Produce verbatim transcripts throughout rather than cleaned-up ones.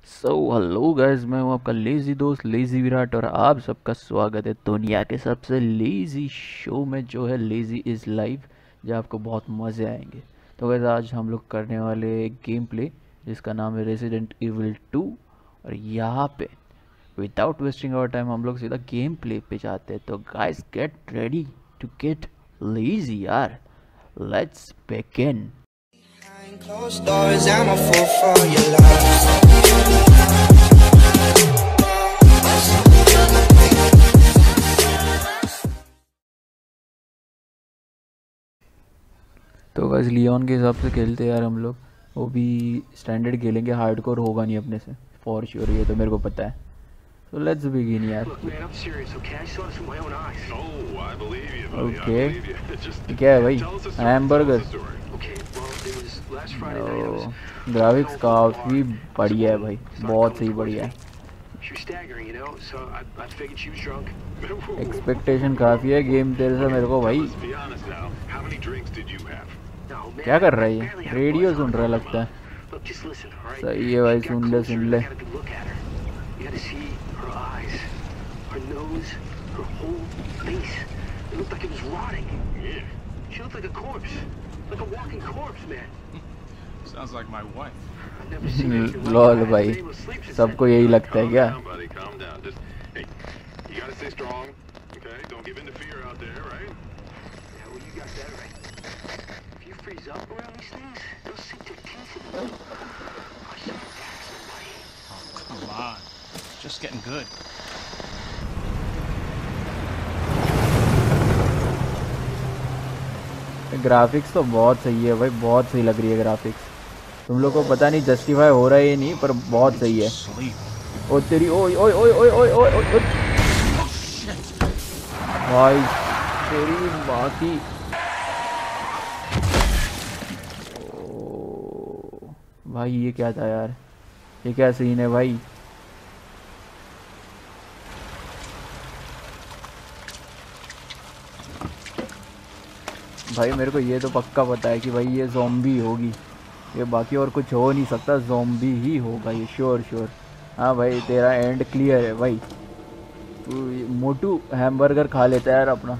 So hello guys, मैं हूं आपका लेज़ी दोस्त लेज़ी विराट और आप सबका स्वागत है दुनिया के सबसे लेज़ी शो में जो है लेज़ी इज़ लाइव, जहां आपको बहुत मज़े आएंगे। तो गाइस आज हम लोग करने वाले एक गेम प्ले जिसका नाम है रेसिडेंट इविल टू। और यहाँ पे विदाउट वेस्टिंग आवर टाइम हम लोग सीधा गेम प्ले पे जाते हैं। तो guys get ready to get lazy यार, let's begin. Behind closed doors, I'm a fool for your love. तो बस लियोन के हिसाब से खेलते हैं यार हम लोग। वो भी स्टैंडर्ड खेलेंगे, हार्डकोर होगा नहीं अपने से फॉर श्योर, ये तो मेरे को पता है। तो लेट्स बिगिन यार। Look, man, I'm serious, okay? I saw this with my own eyes. Oh, I believe you, buddy. Okay, I believe you. Just क्या है भाई? tell us the story. Hamburger. Tell us the story. Okay, well, it was last Friday night. I was graphics काफ़ी बढ़िया है भाई, बहुत सही बढ़िया है। She was staggering, you know, so I, I figured she was drunk. Expectation काफ़ी है गेम तेरे से मेरे को भाई। Let's be honest now. How many drinks did you have? No, man. क्या कर रहा है I ये? barely had a radio buzz सुन on रहा her. लगता है। Look, just listen, all right? सही है भाई, She got सुन ले closer, सुन I ले। got a good look at her. You had to see her eyes, her nose, her whole face. It looked like it was rotting. Yeah. She looked like a corpse, like a walking corpse, man. Sounds like my wife. I've never seen anything like lol that. I भाई, haven't been able to sleep since सबको then. यही लगता है Calm क्या? down, buddy. Calm down. Just hey, you gotta stay strong. Okay. Don't give in to fear out there, right? Yeah, well, you got that right. If you freeze up around these things, they'll sink their teeth in you. I should attack somebody. Come on. It's just getting good. Graphics तो बहुत सही है भाई, बहुत सही लग रही है ग्राफिक्स। तुम लोग को पता नहीं जस्टिफाई हो रहा है या नहीं, पर बहुत सही है। Sleep. ओ तेरी ओए ओए ओए ओए ओए ओए ओए ओए। भाई तेरी माँ की। ओ, भाई ये क्या था यार, ये क्या सीन है भाई? भाई मेरे को ये तो पक्का पता है कि भाई ये ज़ॉम्बी होगी, ये बाकी और कुछ हो नहीं सकता, ज़ॉम्बी ही होगा ये, श्योर श्योर। हाँ भाई तेरा एंड क्लियर है भाई, तू ये मोटू हैमबर्गर खा लेता है यार अपना।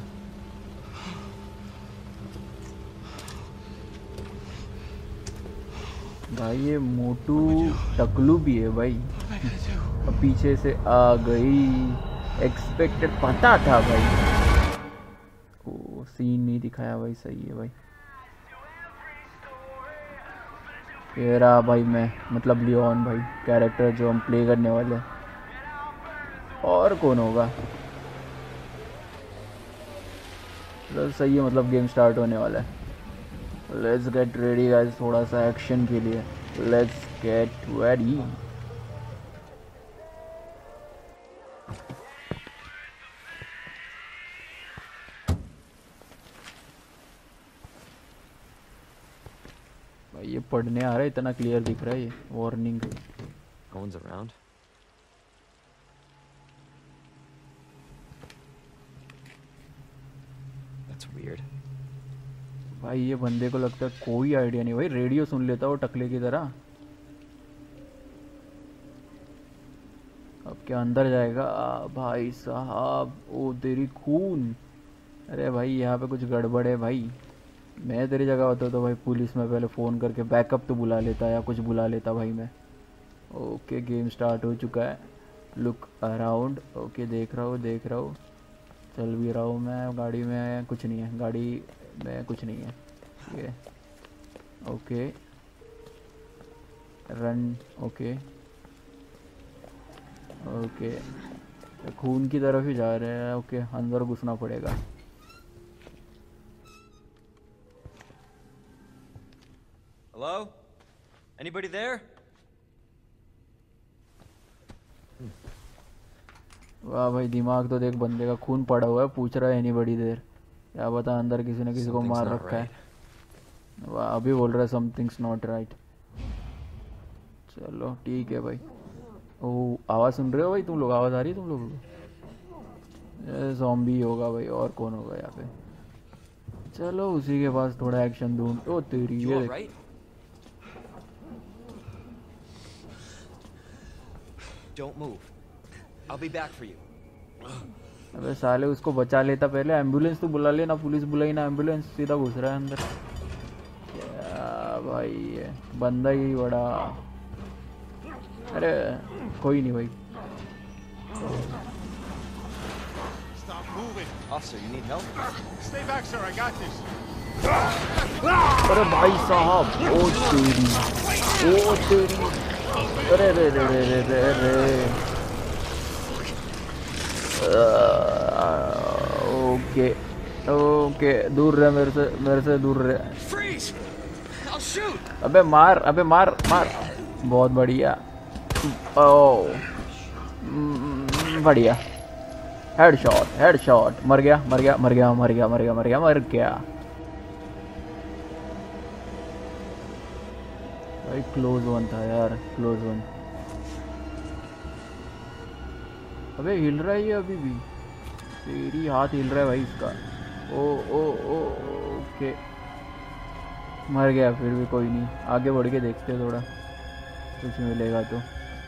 भाई ये मोटू टकलू भी है भाई। अब पीछे से आ गई, एक्सपेक्टेड, पता था भाई। ओ सीन नहीं दिखाया भाई, सही है भाई। ये रहा भाई, मैं मतलब लियोन भाई, कैरेक्टर जो हम प्ले करने वाले हैं। और कौन होगा? तो सही है, मतलब गेम स्टार्ट होने वाला है। लेट्स गेट रेडी गाइस, थोड़ा सा एक्शन के लिए लेट्स गेट रेडी। भाई ये पढ़ने आ रहा है, इतना क्लियर दिख रहा है ये warning. No one's around. That's weird. भाई ये बंदे को लगता है कोई आइडिया नहीं भाई, रेडियो सुन लेता वो टकले की तरह। अब क्या अंदर जाएगा? आ, भाई साहब, ओ तेरी खून। अरे भाई यहाँ पे कुछ गड़बड़ है भाई। मैं तेरी जगह होता तो भाई पुलिस में पहले फ़ोन करके बैकअप तो बुला लेता या कुछ बुला लेता भाई मैं। ओके गेम स्टार्ट हो चुका है। लुक अराउंड, ओके देख रहा हूँ देख रहा हूँ, चल भी रहा हूँ मैं। गाड़ी में कुछ नहीं है, गाड़ी में कुछ नहीं है ये। ओके रन, ओके ओके खून की तरफ ही जा रहे हैं। ओके अंदर घुसना पड़ेगा। Hello? Anybody there? वाह भाई, दिमाग तो देख बंदे का, खून पड़ा हुआ है, पूछ रहा है नहीं बड़ी देर, क्या पता अंदर किसी ने किसी को Something's मार not रखा है। right. वाह अभी बोल रहा है समथिंग्स नॉट राइट। चलो ठीक है भाई। ओ आवाज़ सुन रहे हो भाई तुम लोग? आवाज़ आ रही है तुम लोगों को? ज़ॉम्बी होगा भाई, और कौन होगा यहाँ पे? चलो उसी के पास थोड़ा एक्शन दूँ। ओ तेरी You ये all देख। right? Don't move. I'll be back for you. अबे साले उसको बचा लेता पहले, एम्बुलेंस तो बुला लेना, पुलिस बुलाई ना, एम्बुलेंस सीधा घुस रहा है अंदर। क्या भाई ये बंदा ही बड़ा। अरे कोई नहीं भाई। Stop moving. Officer, you need help? Stay back, sir. I got this. अरे भाई साहब, ओ तेरी, ओ तेरी, अरे रे रे रे रे रे रे। ओके ओके, दूर रहे मेरे से, मेरे से दूर रहे। Freeze! I'll shoot. अबे मार, अबे मार मार। बहुत बढ़िया। ओ बढ़िया। Headshot headshot. मर गया मर गया मर गया मर गया मर गया मर गया मर गया। भाई क्लोज वन था यार, क्लोज वन। अबे हिल रहा है ये अभी भी, तेरी हाथ हिल रहा है भाई इसका। ओ ओ ओ ओके, मर गया फिर भी कोई नहीं, आगे बढ़ के देखते हैं थोड़ा कुछ मिलेगा तो।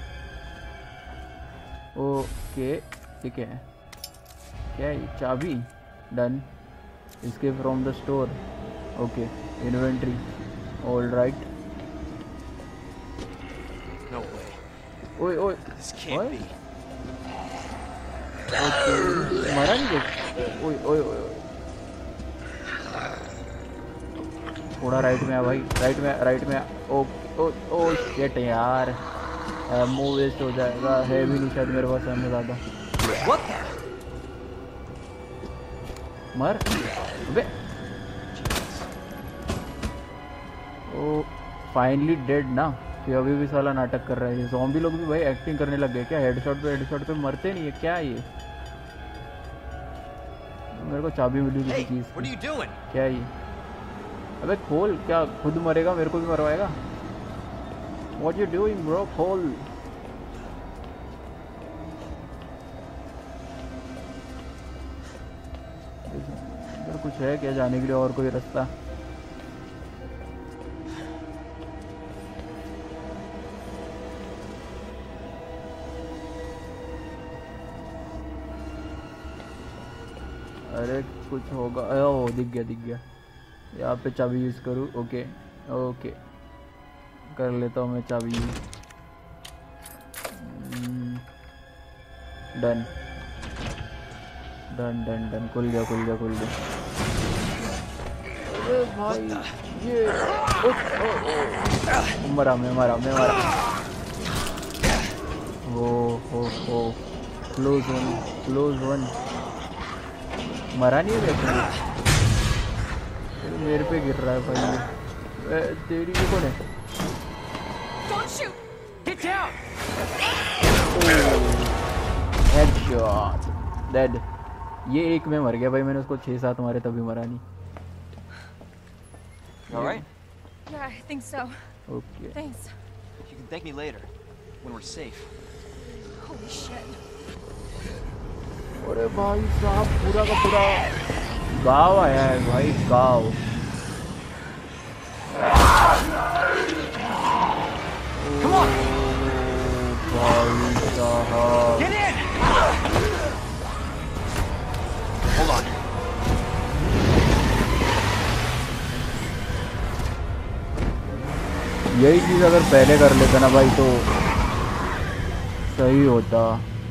ओके ठीक है, क्या है चाबी? Done. Escape from the store. Okay inventory, all right. No way. ओए ओए This can't be. ओके, मरा नहीं देख। ओए ओए ओए, थोड़ा राइट में आ भाई, राइट में राइट में आ। ओ ओ ओ शिट यार, मूव वेस्ट हो जाएगा, है भी नहीं शायद मेरे पास हमने ज़्यादा। What? मर अबे। ओ फाइनली डेड ना, कि अभी भी साला नाटक कर रहा है। ज़ॉम्बी लोग भी भाई एक्टिंग करने लग गए क्या? हेडशॉट पे हेडशॉट पे मरते नहीं है क्या ये? मेरे को चाबी मिली किसी Hey, चीज़ what are की। you doing? क्या ये? अबे खोल, क्या खुद मरेगा मेरे को भी मरवाएगा? What you doing bro? खोल। इधर कुछ है क्या जाने के लिए, और कोई रास्ता? अरे कुछ होगा। ओ दिख गया दिख गया। यहाँ पे चाबी यूज़ करूँ? ओके ओके कर लेता हूँ मैं चाबी use. Done done done done, खुल गया खुल गया खुल गया। अरे भाई ये ओ, ओ, ओ, मरा मैं मरा मैं मरा। ओ हो हो, क्लोज वन क्लोज वन। मरा नहीं है वैसे, मेरे पे गिर रहा है भाई। ए, तेरी ये कौन है? Don't shoot! Get down. Headshot, dead. ये एक में मर गया भाई, मैंने उसको छः सात मारे तभी मरा नहीं। All right. Yeah, I think so. Okay Thanks. You can thank me later when we're safe. Holy shit. अरे भाई साहब, पूरा का पूरा गाँव आया है भाई, गाँव। Come on. भाई साहब Get in. Hold on. यही चीज़ अगर पहले कर लेता ना भाई तो सही होता।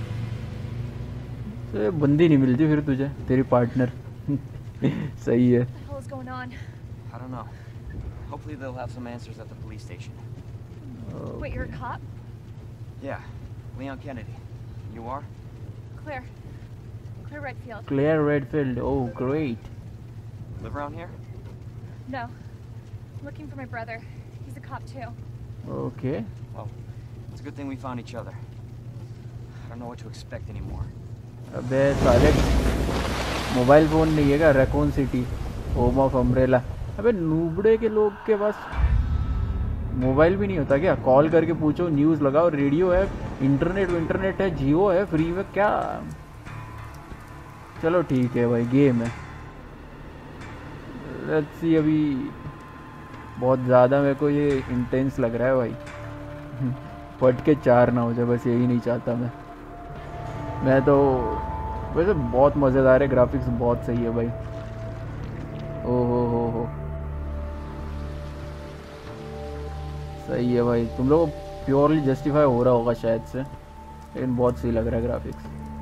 तो बंदी नहीं मिलती फिर तुझे, तेरी पार्टनर। सही है। What the hell is going on? I don't know. Hopefully they'll have some answers at the police station. Wait, you're a cop? Yeah, Leon Kennedy. You are? Claire. Claire Redfield. Claire Redfield, oh great. Live around here? No. I'm looking for my brother. He's a cop too. Okay. Well, it's a good thing we found each other. I don't know what to expect anymore. अबे साले, mobile phone नहीं है क्या? Raccoon City, home of Umbrella. अबे नूबड़े के लोग के पास मोबाइल भी नहीं होता क्या? कॉल करके पूछो, न्यूज़ लगाओ, रेडियो है, इंटरनेट इंटरनेट है, जियो है फ्री में, क्या? चलो ठीक है भाई, गेम है। Let's see. अभी बहुत ज़्यादा मेरे को ये इंटेंस लग रहा है भाई। फट के चार ना हो जाए, बस यही नहीं चाहता मैं मैं तो वैसे बहुत मज़ेदार है, ग्राफिक्स बहुत सही है भाई। ओ हो हो हो सही है भाई। तुम लोग प्योरली जस्टिफाई हो रहा होगा शायद से, लेकिन बहुत सही लग रहा है ग्राफिक्स।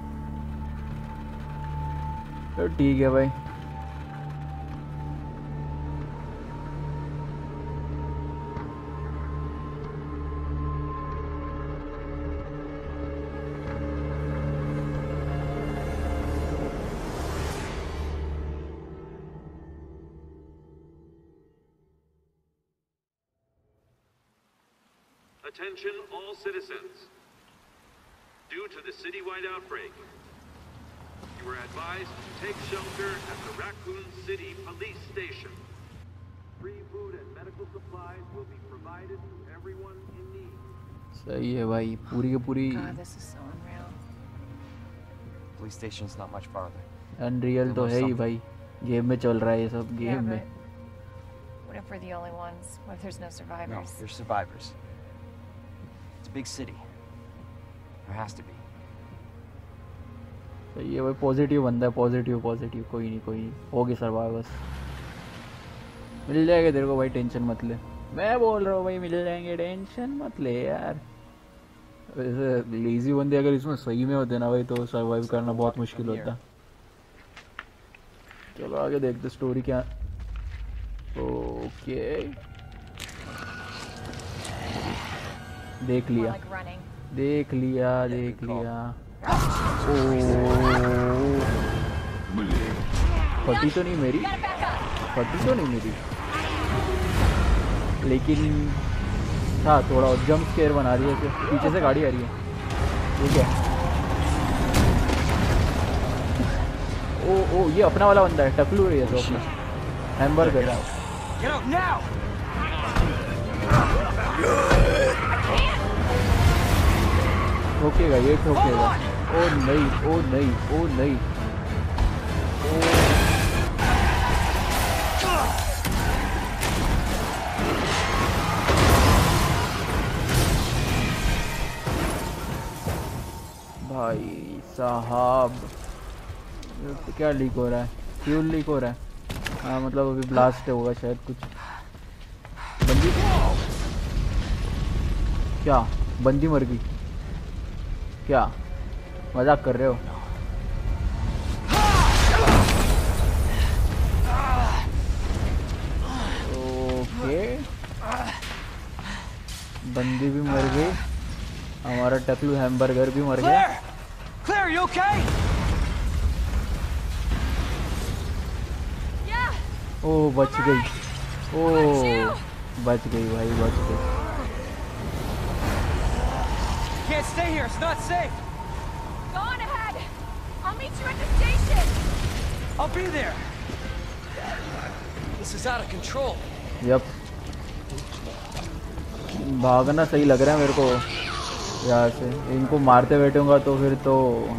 तो ठीक है भाई। Attention all citizens. Due to the citywide outbreak, you are advised to take shelter at the Raccoon City Police Station. Free food and medical supplies will be provided to everyone in need. सही है भाई, पूरी की पूरी God, this is so unreal. Police station's not much farther. Unreal तो है ही भाई, game में चल रहा है ये सब, Yeah, गेम में। but what if we're the only ones? What if there's no No, survivors? there's survivors. It's a big city. There has to be. सही है भाई, पॉजिटिव बंदा है, पॉजिटिव पॉजिटिव। कोई नहीं कोई नहीं, होगी सर्वाइवर्स, मिल जाएगा तेरे को भाई, टेंशन मत ले। मैं बोल रहा हूँ भाई मिल जाएंगे, टेंशन मत ले यार। वैसे लेजी बंदे अगर इसमें सही में होते ना भाई, तो सर्वाइव करना बहुत मुश्किल होता। चलो आगे देखते स्टोरी क्या। ओके देख More लिया like running. देख लिया देख लिया। ओ फटी तो नहीं मेरी, फटी तो नहीं मेरी, लेकिन हाँ थोड़ा जंप स्केयर बना रही है। पीछे से गाड़ी आ रही है, ठीक है। ओ ओ ये अपना वाला बंदा है, टकलू रही है तो अपना हैमबर्गर। Get out now! ठोकेगा ये ठोकेगा। ओ नहीं ओ नहीं ओ नहीं ओ भाई साहब तो क्या लीक हो रहा है? फ्यूल लीक हो रहा है। हाँ मतलब अभी ब्लास्ट होगा शायद कुछ। बंदी क्या? बंदी मर गई क्या? मजाक कर रहे हो? ओके बंदी भी मर गई, हमारा टकलू हैमबर्गर भी मर गया। Claire! Claire, you okay? Yeah. ओ बच गई, ओ बच गई भाई बच गई। Can't stay here. It's not safe. Go on ahead. I'll meet you at the station. I'll be there. This is out of control. Yep भागना सही लग रहा है मेरे को यहाँ से। इनको मारते बैठूंगा तो फिर तो,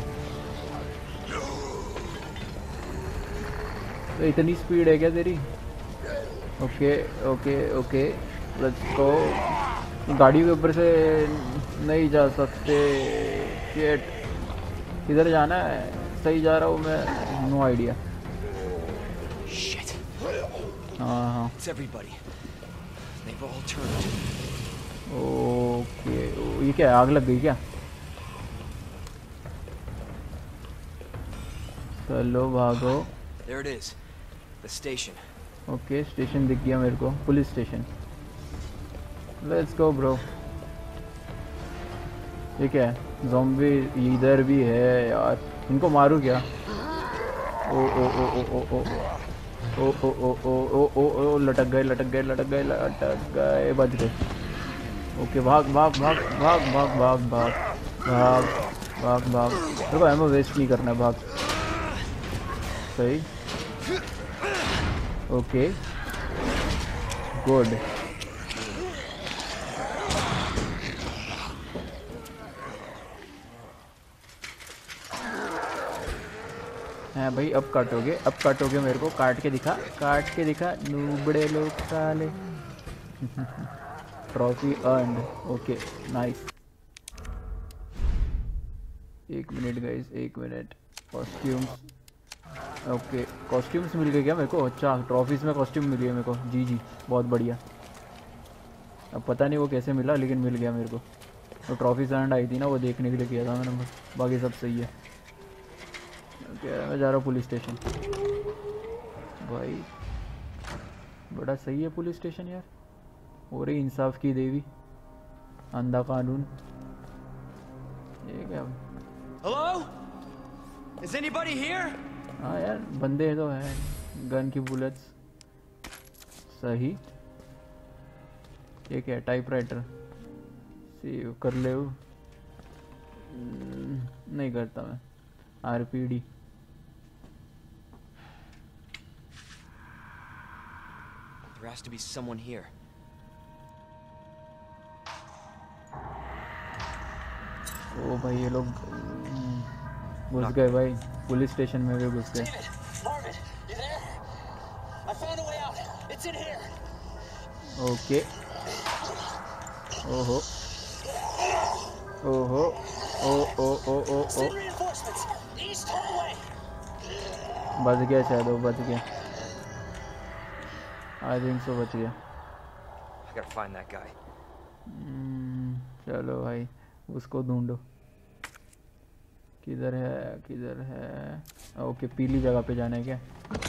तो इतनी स्पीड है क्या तेरी? Okay okay okay let's go. गाड़ी के ऊपर से नहीं जा सकते। शिट किधर जाना है? सही जा रहा हूँ मैं? No idea. Shit. हाँ हाँ It's everybody. They've all turned. Okay ये क्या है? आग लग गई क्या? चलो भागो। There it is. The station. Okay station दिख गया मेरे को, police station. Let's go bro. ये क्या है? ज़ॉम्बी इधर भी है यार, इनको मारूं क्या? ओ ओ ओ ओ ओ ओ ओ ओ ओ ओ ओ ओ ओ लटक गए लटक गए लटक गए लटक गए बच गए। ओके भाग भाग भाग भाग भाग भाग भाग भाग भाग भाग मेरे को एमो वेस्ट नहीं करना है। भाग सही। Okay good. हाँ भाई अब काटोगे, अब काटोगे मेरे को? काट के दिखा, काट के दिखा नूबड़े लोग साले। Trophy earn. Okay nice. एक मिनट गाइस, एक मिनट। कॉस्ट्यूम्स, ओके कॉस्ट्यूम्स मिल गए क्या मेरे को? अच्छा ट्रॉफीज में कॉस्ट्यूम मिल गया मेरे को, जी जी बहुत बढ़िया। अब पता नहीं वो कैसे मिला लेकिन मिल गया मेरे को। तो ट्रॉफी एंड आई थी ना, वो देखने के लिए किया था मैंने, बाकी सब सही है। ओके मैं जा रहा हूँ पुलिस स्टेशन। भाई बड़ा सही है पुलिस स्टेशन यार। और इंसाफ की देवी, अंधा कानून, ये क्या? Hello? Is anybody here? हाँ यार बंदे तो है, गन की बुलेट्स सही। ये क्या है? टाइपराइटर सेव कर ले वो? नहीं करता मैं। RPD There has to be someone here. ओ भाई ये लोग हम्म, घुस गए भाई, पुलिस स्टेशन में भी घुस गए। Marvin, you there? I found a way out. It's in here. Okay ओहो ओहो ओ ओ ओ ओ ओ Send reinforcements. East hallway. बच गया शायद, वो बच गया। आई थिंक सो बच गया। I gotta find that guy. हम्म, चलो भाई उसको ढूंढो, किधर है किधर है? ओके पीली जगह पे जाना है क्या?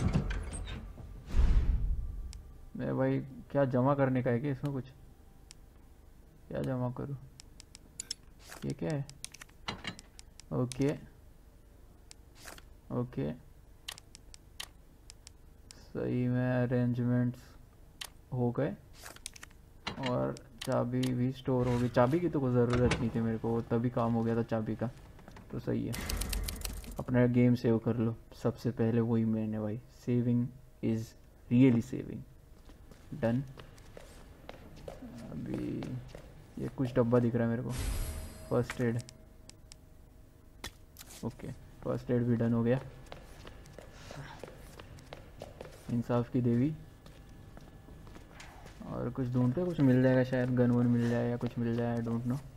मैं भाई क्या जमा करने का है क्या इसमें? कुछ क्या जमा करूँ? ये क्या है? ओके ओके सही में अरेंजमेंट्स हो गए और चाबी भी स्टोर हो गई। चाबी की तो कोई ज़रूरत नहीं थी मेरे को, तभी काम हो गया था चाबी का, तो सही है। अपना गेम सेव कर लो सबसे पहले, वही मैंने भाई, saving is really saving. Done. अभी ये कुछ डब्बा दिख रहा है मेरे को, first aid. Okay first aid भी डन हो गया। इंसाफ की देवी, और कुछ ढूंढते कुछ मिल जाएगा शायद, गन वन मिल जाए या कुछ मिल जाए, आई डोंट नो।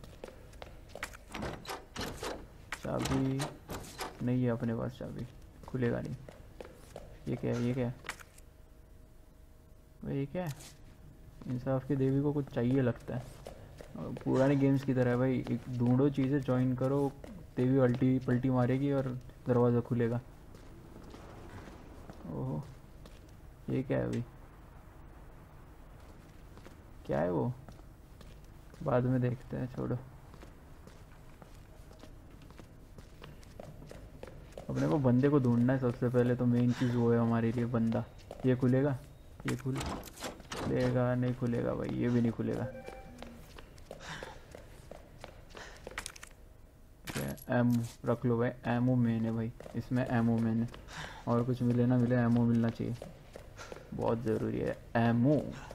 चाबी नहीं है अपने पास, चाबी खुलेगा नहीं। ये क्या है? ये क्या है भाई? ये क्या है? इंसाफ की देवी को कुछ चाहिए लगता है, और पुराने गेम्स की तरह है भाई, एक ढूंढो चीज़ें, ज्वाइन करो, देवी अल्टी पल्टी मारेगी और दरवाज़ा खुलेगा। ओहो ये क्या है अभी? क्या है वो? बाद में देखते हैं, छोड़ो। अपने को बंदे को ढूंढना है सबसे पहले, तो मेन चीज़ वो है हमारे लिए, बंदा। ये खुलेगा? ये खुलेगा? नहीं खुलेगा भाई, ये भी नहीं खुलेगा। एमो रख लो भाई, एमो मेन है भाई, इसमें एमो मेन है, और कुछ मिले ना मिले एमो मिलना चाहिए, बहुत ज़रूरी है एमो।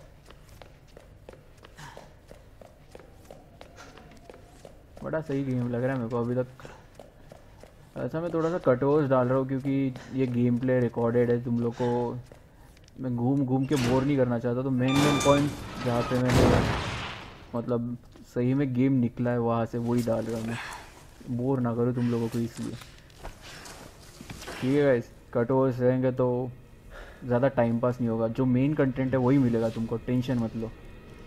बड़ा सही गेम लग रहा है मेरे को अभी तक। ऐसा मैं थोड़ा सा कटोस डाल रहा हूँ क्योंकि ये गेम प्ले रिकॉर्डेड है, तुम लोग को मैं घूम घूम के बोर नहीं करना चाहता, तो मेन मेन पॉइंट्स जहाँ पे मैंने मतलब सही में गेम निकला है वहाँ से वही डाल रहा हूँ मैं, बोर ना करूँ तुम लोगों को इसलिए। ठीक है गाइस, कटोस रहेंगे तो ज़्यादा टाइम पास नहीं होगा, जो मेन कंटेंट है वही मिलेगा तुमको, टेंशन मत लो।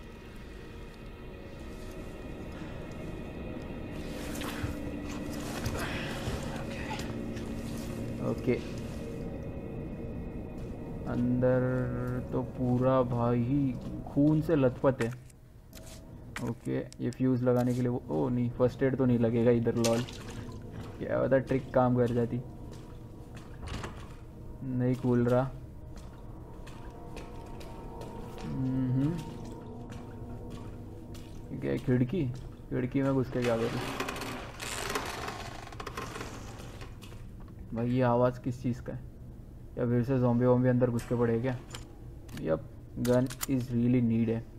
ओके अंदर तो पूरा भाई खून से लथपथ है। ओके ये फ्यूज़ लगाने के लिए वो, ओ नहीं फर्स्ट एड तो नहीं लगेगा इधर, लॉल क्या होता, ट्रिक काम कर जाती। नहीं खुल रहा। हम्म क्या खिड़की? खिड़की में घुस के क्या करूँ भाई? ये आवाज़ किस चीज़ का है? या फिर से ज़ॉम्बी वॉम्बी अंदर घुस के पड़े क्या? Yep gun is really need है।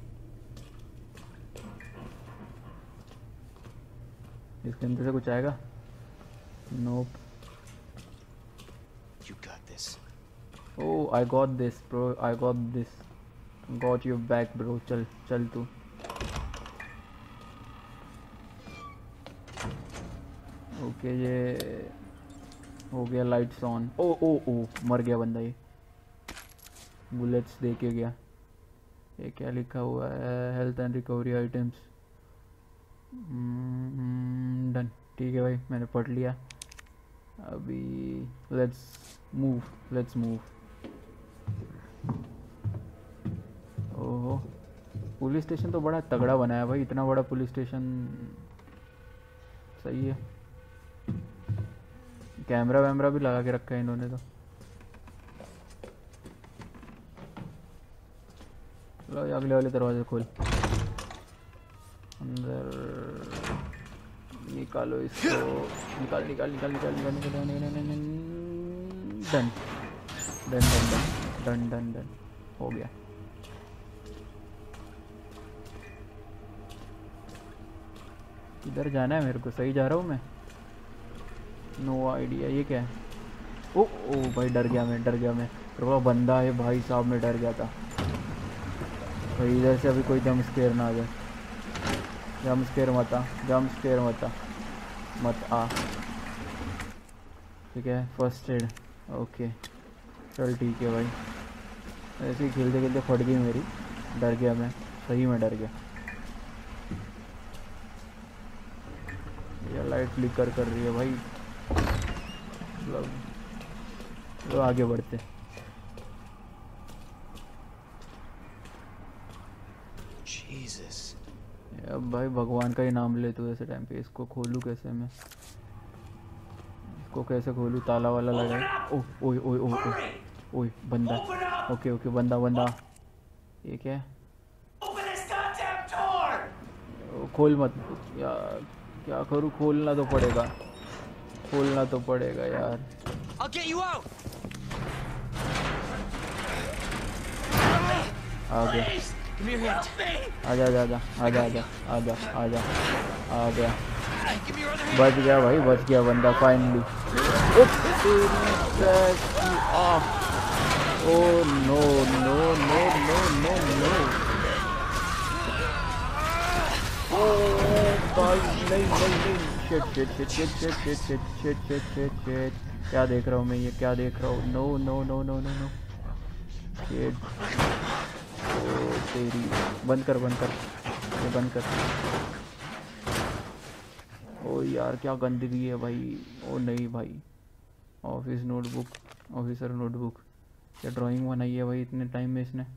इसके अंदर से कुछ आएगा? नोप। You got this. Oh, I got this, bro. I got this. Got your back, bro. चल चल तू। ओके ये हो गया लाइट्स ऑन। ओ ओ ओ मर गया बंदा, ये बुलेट्स दे के गया। ये क्या लिखा हुआ है, health and recovery items. Done, ठीक है भाई, मैंने पढ़ लिया। अभी लेट्स मूव, लेट्स मूव। ओहो, पुलिस स्टेशन तो बड़ा तगड़ा बनाया भाई, इतना बड़ा पुलिस स्टेशन सही है। कैमरा वैमरा भी लगा के रखा है इन्होंने तो। लो ये अगले वाले दरवाजे खोल, अंदर निकालो इसको, निकाल निकाल निकाल निकाल निकाल निकाल done done done done done done हो गया। इधर जाना है मेरे को, सही जा रहा हूँ मैं? No idea. ये क्या है? ओ ओ भाई डर गया मैं, डर गया मैं। तो बंदा है भाई साहब, मैं डर गया था। तो इधर से अभी कोई जंप स्केयर ना आ जाए। जंप स्केयर मत आ, जंप स्केयर मत आ, मत आ। ठीक है, फर्स्ट एड ओके, चल ठीक है भाई। ऐसे ही खेलते खेलते फट गई मेरी, डर गया मैं, सही में डर गया। ये लाइट फ्लिकर कर रही है भाई, मतलब तो आगे बढ़ते। Jesus. अब भाई भगवान का ही नाम ले तू ऐसे टाइम पे। इसको खोलूँ कैसे मैं? इसको कैसे खोलूँ? ताला वाला लगा है। ओह ओए ओए ओए ओए बंदा। ओके ओके बंदा बंदा। ये क्या है? खोल मत यार, क्या करूँ? खोलना तो पड़ेगा, खोलना तो पड़ेगा यार। I'll get you out. आ गया, Give me your hand. आजा आजा आजा आजा आजा आजा आजा आ गया। Give me your other hand. बच गया भाई, बच गया बंदा फाइनली। ओ no no no no no no. ओ भाई नहीं नहीं नहीं, shit shit shit shit shit shit shit shit shit shit shit. क्या देख रहा हूँ मैं, ये क्या देख रहा हूँ? No no no no no no shit. ओ तेरी, बंद कर बंद कर, ये बंद कर। ओ यार क्या गंदगी है भाई। ओ नहीं भाई, ऑफिस नोटबुक, ऑफिसर नोटबुक। क्या ड्राइंग बनाई है भाई इतने टाइम में इसने?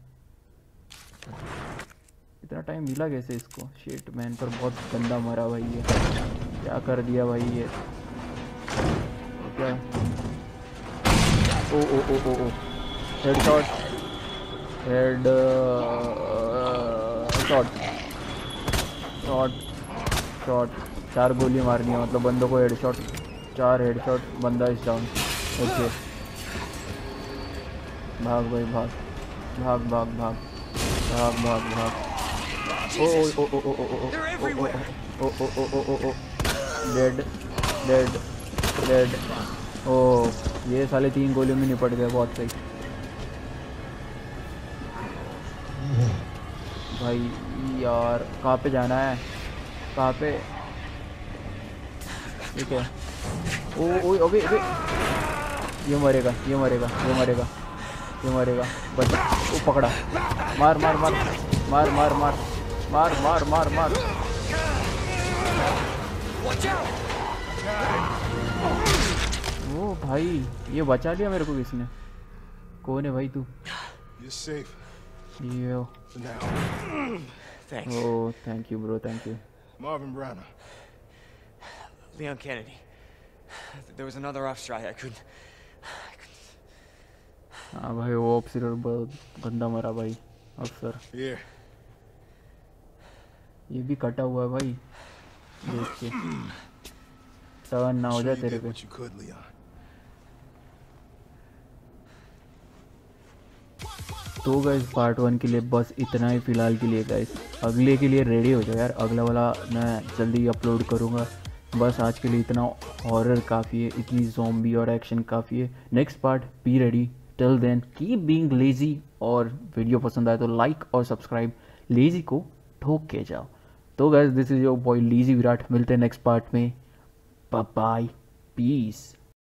इतना टाइम मिला कैसे इसको? शिट मैन, पर बहुत गंदा मरा भाई ये। क्या कर दिया भाई ये? क्या? ओ ओ ओ ओ ओ headshot, headshot shot shot. चार गोली मारनी है मतलब बंदों को, हेड शॉट, चार हेड शॉट, बंदा इस डाउन। ओके भाग भाई भाग भाग भाग भाग भाग भाग भाग। ओ ओ ओ ओ ओ ओ ओ ओ ओ ओ ओ ओ डेड डेड डेड। ओ ये साले तीन गोलियों में निपट गए, बहुत सही भाई। यार कहाँ पे जाना है, कहाँ पे? ठीक है। ओ ओ अबे अबे, ये मरेगा ये मरेगा ये मरेगा ये मरेगा। बच, ओ पकड़ा, मार मार मार मार मार मार मार मार मार मार। ओ भाई ये बचा लिया मेरे को किसने? कौन है भाई तू? You're safe. Yo For now. Thanks. ओ thank you bro, thank you. Marvin Browner. Leon Kennedy. There was another off strike. I couldn't. I couldn't. हाँ भाई वो ऑफिसर बहुत गंदा मरा भाई, अफसर। Here. ये भी कटा हुआ है भाई, देख के टर्न ना हो Sure जाए you तेरे did पे। what you could, Leon. तो गाइस पार्ट वन के लिए बस इतना ही फ़िलहाल के लिए गाइस। अगले के लिए रेडी हो जाओ यार, अगला वाला मैं जल्दी अपलोड करूँगा। बस आज के लिए इतना हॉरर काफ़ी है, इतनी ज़ॉम्बी और एक्शन काफ़ी है। Next part be ready, till then keep being lazy. और वीडियो पसंद आए तो लाइक और सब्सक्राइब, लेजी को ठोक के जाओ। तो guys this is your boy lazy Virat, मिलते हैं नेक्स्ट पार्ट में। Bye, piece.